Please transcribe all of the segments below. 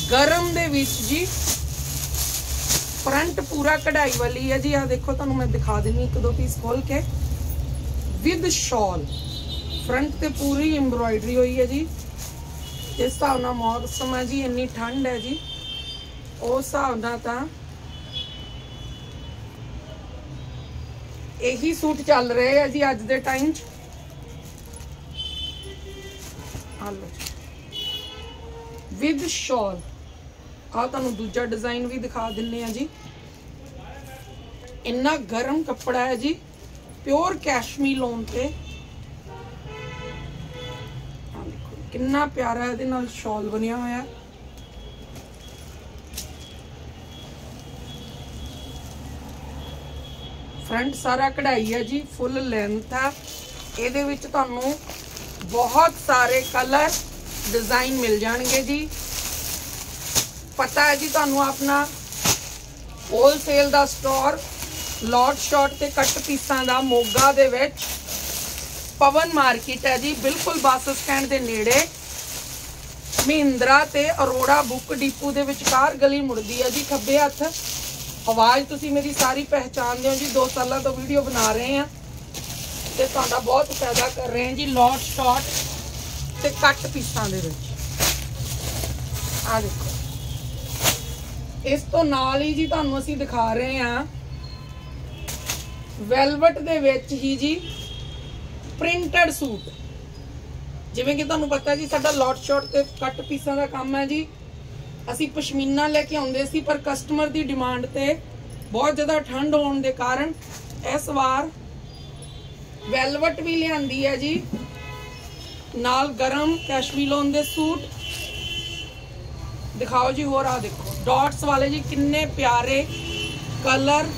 गरम दे विच जी फ्रंट पूरा कढ़ाई वाली है जी। आ देखो तुहानू मैं दिखा देनी एक दो पीस खोल के। विद शॉल फ्रंट ते पूरी एम्ब्रॉयडरी हुई है जी। इस हिसाब नाल मौसम है जी, इन्नी ठंड है जी, उस हिसाब नाल तां यही सूट चल रहे हैं जी अज दे टाइम च। विद शॉल आ तुहानू दूजा डिजाइन भी दिखा दिन्ने आ जी। इन्ना गर्म कपड़ा है जी, प्योर कैशमीर लोन पे। कितना प्यारा इहदे नाल शॉल बनिया होया। फ्रंट सारा कढ़ाई है जी, फुल लेंथ है। इहदे विच तुहानू बहुत सारे कलर डिजाइन मिल जाएंगे जी। पता है जी तुहानू अपना होलसेल दा स्टोर लॉट शॉट ते कट पीसां दा मोगा दे विच पवन मार्केट है जी, बिल्कुल बस स्टैंड दे नेड़े महिंद्रा ते अरोड़ा बुक डिपो दे विचकार गली मुड़दी है जी, खब्बे हत्थ। आवाज़ तुसी मेरी सारी पहचानदे हो जी, 2 साल तो वीडियो बना रहे हैं ते तुहाडा बहुत फायदा कर रहे हैं जी। लॉट शॉट ते कट पीसां दे विच आ देखो। इस तो नाल ही जी तुहानू असीं दिखा रहे हैं वेलवेट दे विच ही जी प्रिंटेड सूट। जिवें कि तुहानू पता है जी साडा लॉट शॉट ते कट पीसां दा काम है जी। असीं पशमीना लेके आउंदे सी, पर कस्टमर दी डिमांड ते बहुत ज़्यादा ठंड होने के कारण इस बार वेलवेट भी लिआंदी है जी, नाल गरम कैशमीर लोन दे सूट दिखाओ जी। होर आ देखो डॉट्स वाले जी, किन्ने प्यारे कलर।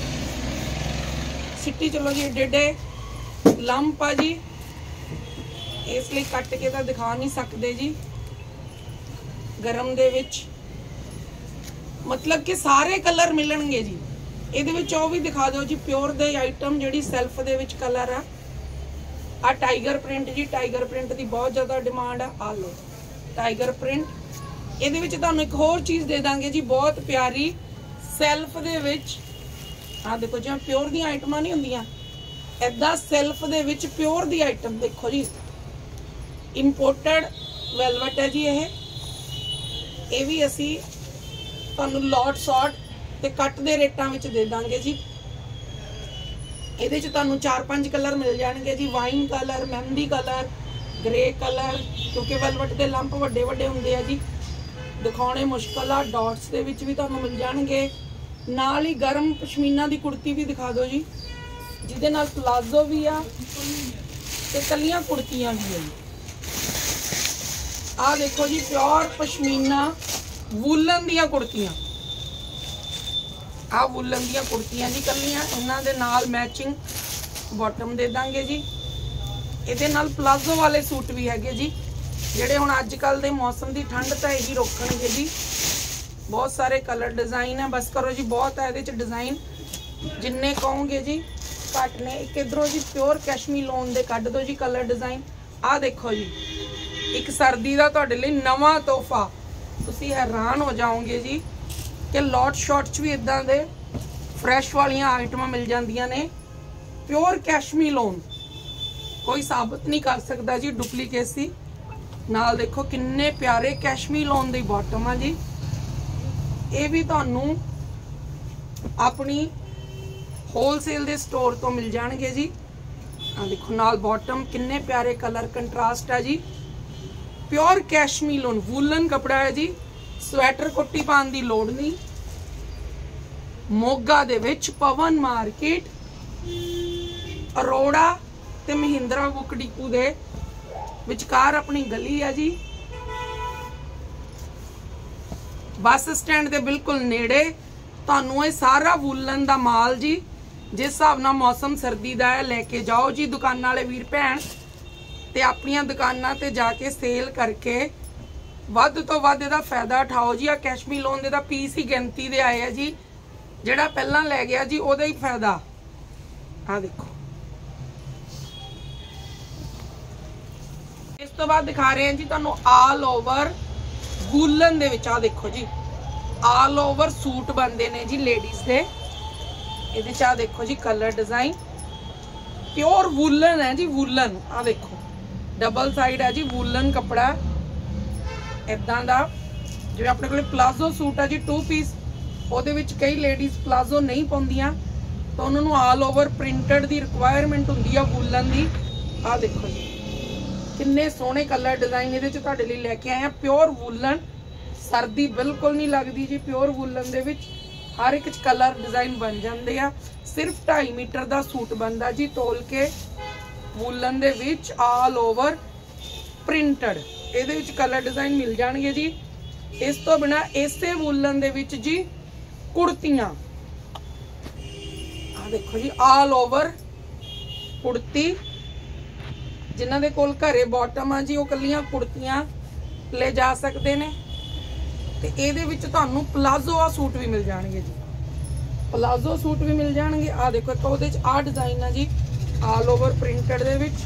सिटी चलो जी, एडे एडे लंप आ जी, इसलिए कट के तो दिखा नहीं सकते जी। गरम दे विच मतलब कि सारे कलर मिलणगे जी। इहदे विच ओ भी दिखा दो जी प्योर दे आइटम जिहड़ी सैल्फ दे विच कलर आ टाइगर प्रिंट जी। टाइगर प्रिंट की बहुत ज़्यादा डिमांड है। आ लो टाइगर प्रिंट। इहदे विच तुहानू एक होर चीज़ दे दांगे जी, बहुत प्यारी सैल्फ दे विच। आ देखो जिवें प्योर दी आइटमां नहीं हुंदियां, इदां सैल्फ दे विच प्योर दी आइटम देखो जी। इंपोर्टेड वेलवेट है जी। ये भी असी तुहानू लॉट शॉट ते कट दे रेटां विच दे दांगे जी। इहदे च तुहानू 4-5 कलर मिल जाणगे जी। वाइन कलर, मेहंदी कलर, ग्रे कलर, क्योंकि वेलवेट दे लंप वड्डे वड्डे हुंदे आ जी, दिखाने मुश्किल आ। डॉट्स दे विच भी तुहानू मिल जाणगे। नाल ही गरम पशमीना दी कुर्ती भी दिखा दो जी, जिहदे नाल प्लाजो भी आ ते कलियां कुर्तियां भी है। आ देखो जी प्योर पशमीना वूलन दियां कुर्तियां। आ वूलन दियां कुर्तियां जी कलियां, इन्हां दे नाल मैचिंग बॉटम दे दांगे जी। इहदे नाल प्लाजो वाले सूट भी हैगे जी, जिहड़े हुण अजकल दे मौसम की ठंड तां यही रोकणगे जी। बहुत सारे कलर डिज़ाइन है, बस करो जी बहुत है इहदे च डिज़ाइन, जिन्ने कहोगे जी घट ने। एक इधरों जी प्योर कैशमीर लोन दे कढ दो जी कलर डिज़ाइन। आ देखो जी एक सर्दी का तुहाडे लई नवां तोहफा, तुसीं हैरान हो जाओगे जी कि लॉट शॉट च भी इदां दे फ्रैश वालियां आइटमां मिल जांदियां ने। प्योर कैशमीर लोन कोई साबित नहीं कर सकता जी डुप्लीकेसी। नाल देखो किन्ने प्यारे कैशमीर लोन दी बॉटम आ जी। ये भी तुहानू अपनी होलसेल दे स्टोर तो मिल जाणगे जी। आ देखो नाल बॉटम किन्ने प्यारे कलर कंट्रास्ट है जी। प्योर कैशमीर लोन वूलन कपड़ा है जी। स्वेटर कोटी पाने की लोड़ नहीं। मोगा दे विच पवन मार्केट अरोड़ा ते महिंद्रा बुक डिपो दे विचकार अपनी गली है जी, बस स्टैंड के बिल्कुल नेड़े। तुहानू ये सारा वूलन दा माल जी, जिस हिसाब नाल मौसम सर्दी दा है, लैके जाओ जी दुकानां वाले वीर भैन ते अपनियां दुकानां ते जाके सेल करके वध तो वध इहदा फायदा उठाओ जी। आ कैशमीर लोन दे दा पीस ही गिनती दे आए है जी, जिहड़ा पहलां लै गया जी ओहदा ही फायदा। आ देखो इस तो बाद दिखा रहे हैं जी तुहानू ऑल ओवर वूलन दे विच। आ देखो जी ऑल ओवर सूट बनते ने जी लेडीज दे। इहदे च आ देखो जी कलर डिजाइन प्योर वूलन है जी, वूलन। आ देखो डबल साइड है जी, वूलन कपड़ा इदां दा। जिवें अपने कोल प्लाजो सूट है जी 2 पीस, ਉਹਦੇ ਵਿੱਚ कई लेडीज प्लाजो नहीं पाउंदियां तो उन्होंने ऑल ओवर प्रिंटेड दी रिक्वायरमेंट हुंदी आ वूलन दी। आ देखो जी किन्ने सोहणे कलर डिजाइन इहदे च तुहाडे लई लैके आए आ। प्योर वूलन, सर्दी बिल्कुल नहीं लगदी जी प्योर वूलन दे विच। हर एक च कलर डिजाइन बन जांदे आ। सिर्फ 2.5 मीटर का सूट बनता जी तोल के वूलन दे विच ऑल ओवर प्रिंटेड। इहदे विच कलर डिजाइन मिल जाणगे जी। इस तो बिना इसे वूलन दे विच जी कुर्तियां। आ देखो जी ऑल ओवर कुर्ती, जिन्हां दे कोल घरे बॉटम आ जी वो कलियां कुर्तियां ले जा सकते ने। ते इहदे विच तुहानूं प्लाजो आ सूट भी मिल जाणगे जी, प्लाजो सूट भी मिल जाणगे। आ देखो एक उहदे च आ डिजाइन है जी ऑल ओवर प्रिंटेड दे विच।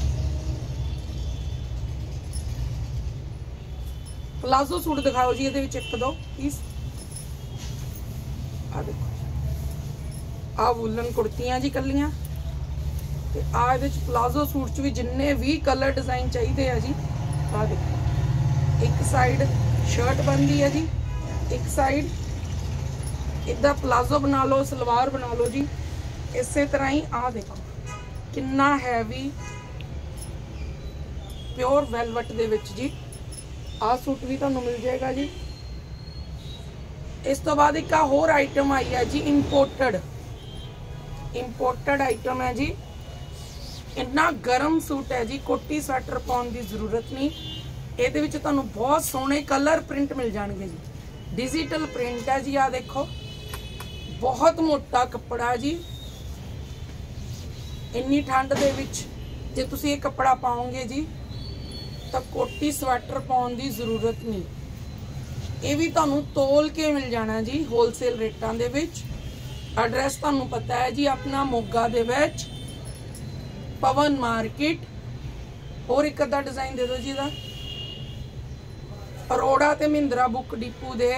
प्लाजो सूट दिखाओ जी इहदे विच एक दो पीस। आ देखो आ वूलन कुर्तियां जी कलियां ते आ इहदे च प्लाजो सूट च भी जिन्ने भी कलर डिजाइन चाहिए है जी। आ देखो एक साइड शर्ट बनती है जी, एक साइड इदा प्लाजो बना लो, सलवार बना लो जी। इसे तरह ही आ देखो कितना हैवी प्योर वेलवेट दे विच जी आ सूट भी तुहानूं मिल जाएगा जी। इस तो बाद एक होर आइटम आई है जी इंपोर्टेड आइटम है जी। इन्ना गर्म सूट है जी, कोटी स्वेटर पाउण की जरूरत नहीं। इहदे विच तुहानूं बहुत सोहणे कलर प्रिंट मिल जाणगे जी, डिजिटल प्रिंट है जी। आ देखो बहुत मोटा कपड़ा जी। इन्नी ठंड दे विच जे तुसीं ये कपड़ा पाओगे जी तो कोटी स्वेटर पाउण की जरूरत नहीं। ये भी तुहानूं तोल के मिल जाना जी होलसेल रेटां दे विच। एड्रैस तुहानूं पता है जी अपना मोगा दे विच पवन मार्केट। और एक अद्धा डिजाइन दे दो जी दा अरोड़ा ते महिंद्रा बुक डिपू दे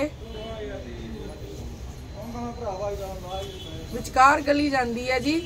विचकार गली जाती है जी,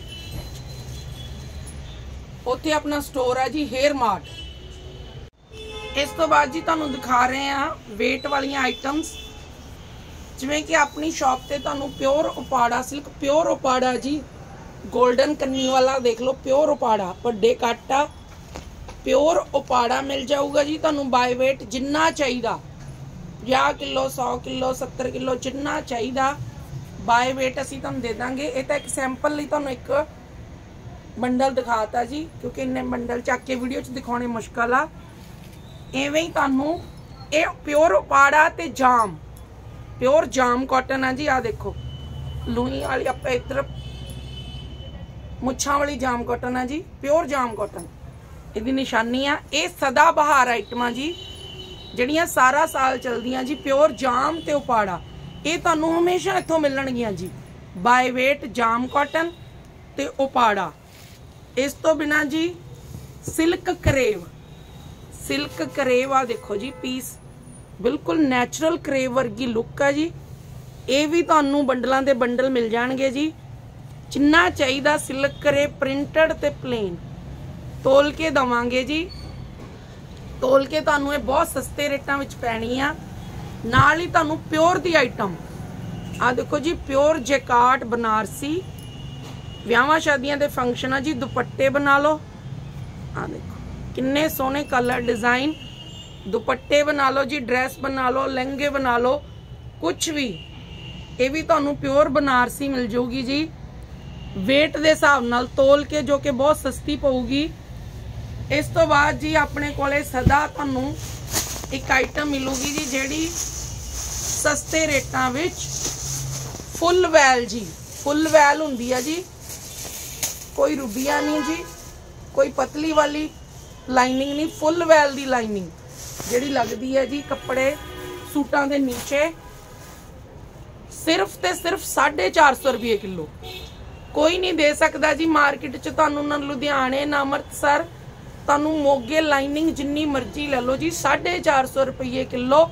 उत्थे अपना स्टोर है जी हेयर मार्ट। इस तो बाद जी तुहानूं दिखा रहे हैं वेट वालियां आइटम्स, जिवें कि अपनी शॉप ते तुहानूं pure Uppada silk, pure Uppada जी गोल्डन कन्नी वाला देख लो, प्योर उपाड़ा वड्डे कट आ प्योर उपाड़ा मिल जाऊगा जी तुहानूं बाय वेट। जिन्ना चाहिदा 50 किलो 100 किलो 70 किलो जिन्ना चाहिदा बाय वेट असीं तुहानूं दे दांगे। ये तो एक सैंपल लई तुहानूं एक बंडल दिखाता जी, क्योंकि इन्ने बंडल चक के वीडियो च दिखाने मुश्किल आ। इवें ही तुहानूं ये प्योर उपाड़ा ते जाम, प्योर जाम कॉटन है जी। आ देखो लूई वाली आप इधर मुछां वाली जाम कॉटन है जी, प्योर जाम कॉटन इसकी निशानी आ। ये सदा बहार आइटमां जी जिहड़ियां सारा साल चलदियां जी, प्योर जाम ते उपाड़ा ये तुहानूं हमेशा इत्थों मिलणगियां जी बाय वेट जाम कॉटन ते उपाड़ा। इस तो बिना जी सिल्क करेव, सिल्क करेव आ देखो जी पीस बिल्कुल नैचुरल करेव वर्गी लुक है जी। ये भी तुहानूं बंडलों के बंडल मिल जाएंगे जी। जिन्ना चाहिए सिल्क करेव प्रिंटेड ते प्लेन तोल के देवांगे जी। तोल के तुहानूं ये बहुत सस्ते रेटां विच पैनी आ। नाल ही तुहानूं प्योर दी आइटम आ देखो जी, प्योर जैकार्ड बनारसी विआहां शादियां दे फंक्शन आ जी, दुपट्टे बना लो। आ देखो किन्ने सोहणे कलर डिजाइन, दुपट्टे बना लो जी, ड्रेस बना लो, लहंगे बना लो, कुछ भी। ये भी तुहानूं प्योर बनारसी मिल जाऊगी जी वेट दे हिसाब नाल तोल के, जो कि बहुत सस्ती पऊगी। इस तो बाद जी अपने कोले सदा तुहानूं एक आइटम मिलूगी जी जिहड़ी सस्ते रेटां विच फुल वैल जी, फुल वैल हुंदी है जी, कोई रुबिया नहीं जी, कोई पतली वाली लाइनिंग नहीं, फुल वैल दी लाइनिंग जिहड़ी लगदी है जी कपड़े सूटां दे नीचे। सिर्फ ते सिर्फ 450 रुपये किलो। कोई नहीं दे सकता जी मार्केट च तुहानूं ना लुधियाने ना अमृतसर, तुहानूं मोगे लाइनिंग जिन्नी मर्जी ले लो जी 450 रुपये किलो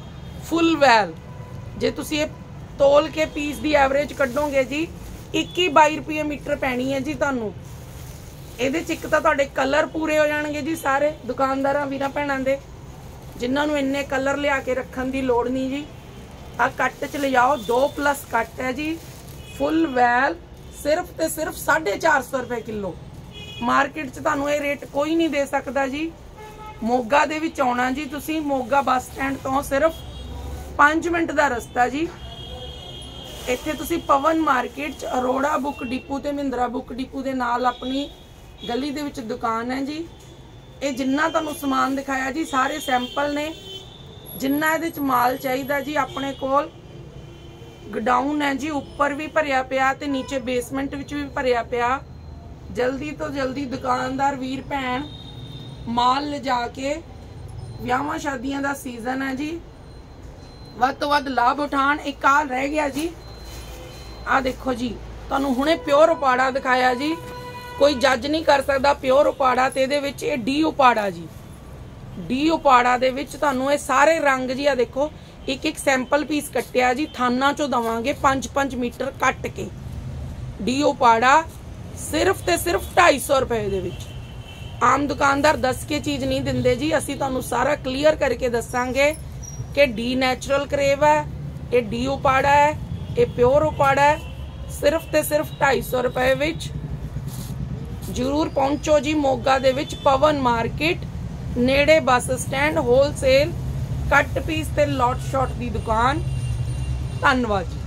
फुल वैल जे तुसी ये तोल के पीस की एवरेज कड्डोगे जी 21-22 रुपये मीटर पैनी है जी तुहानू। ਇਹਦੇ ਚ ਇੱਕ ਤਾਂ ਤੁਹਾਡੇ ਕਲਰ ਪੂਰੇ ਹੋ ਜਾਣਗੇ ਜੀ ਸਾਰੇ ਦੁਕਾਨਦਾਰਾਂ ਵੀਰਾਂ ਭੈਣਾਂ ਦੇ ਜਿਨ੍ਹਾਂ ਨੂੰ ਇੰਨੇ ਕਲਰ ਲਿਆ ਕੇ ਰੱਖਣ ਦੀ ਲੋੜ ਨਹੀਂ ਜੀ। ਆ ਕੱਟ ਚ ਲਿਜਾਓ 2+ ਕੱਟ ਹੈ ਜੀ ਫੁੱਲ ਵੈਲ सिर्फ ते सिर्फ 450 रुपए किलो। मार्केट च तुहानू ये रेट कोई नहीं दे सकता जी। मोगा दे विच आउणा जी तुसी मोगा बस स्टैंड तो सिर्फ 5 मिनट का रस्ता जी। इत्थे तुसी पवन मार्केट च अरोड़ा बुक डिपू ते महिंद्रा बुक डिपू दे नाल अपनी गली दे विच दुकान है जी। ये जिन्ना तुहानू समान दिखाया जी सारे सैंपल ने, जिन्ना इहदे च माल चाहिदा जी अपने कोल गोडाउन है जी। उपर भी भरिया पिया ते नीचे बेसमेंट विच भी भरिया पिया। जल्दी तो जल्दी दुकानदार वीर भैन माल ले जाके विआहां शादियां दा सीजन है जी वध तो वध लाभ उठान। एक आ रह गया जी आ देखो जी तुहानू हुणे प्योर उपाड़ा दिखाया जी। कोई जज नहीं कर सकता प्योर उपाड़ा ते इहदे विच ये डी उपाड़ा जी। डी उपाड़ा दे विच तुहानू ये सारे रंग जी आ देखो एक एक सैंपल पीस कट्टिया जी थाना चो दवांगे 5-5 मीटर कट के। डी उपाड़ा सिर्फ ते सिर्फ 250 रुपए दे विच। आम दुकानदार दस के चीज़ नहीं दिंदे जी। असी तुहानू सारा क्लीयर करके दसांगे कि डी नैचुरल करेव है, ये डी उपाड़ा है, ये प्योर उपाड़ा है। सिर्फ ते सिर्फ 250 रुपए विच। जरूर पहुंचो जी मोगा दे विच पवन मार्केट नेड़े bus stand wholesale cut piece ते लॉट शॉट दी दुकान। धन्नवाद जी।